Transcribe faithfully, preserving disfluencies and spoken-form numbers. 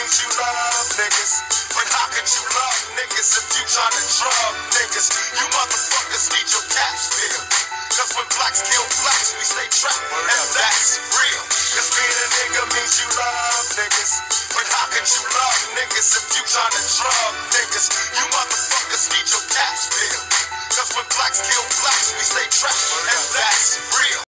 means you love niggas. But how could you love niggas if you tryna drug niggas? You motherfuckers need your caps filled. Cause when blacks kill blacks, we stay trapped, and that's real. Cause being a nigga means you love niggas. But how could you love niggas if you tryna drug niggas? You motherfuckers need your caps filled. Cause when blacks kill blacks, we stay trapped, and that's real.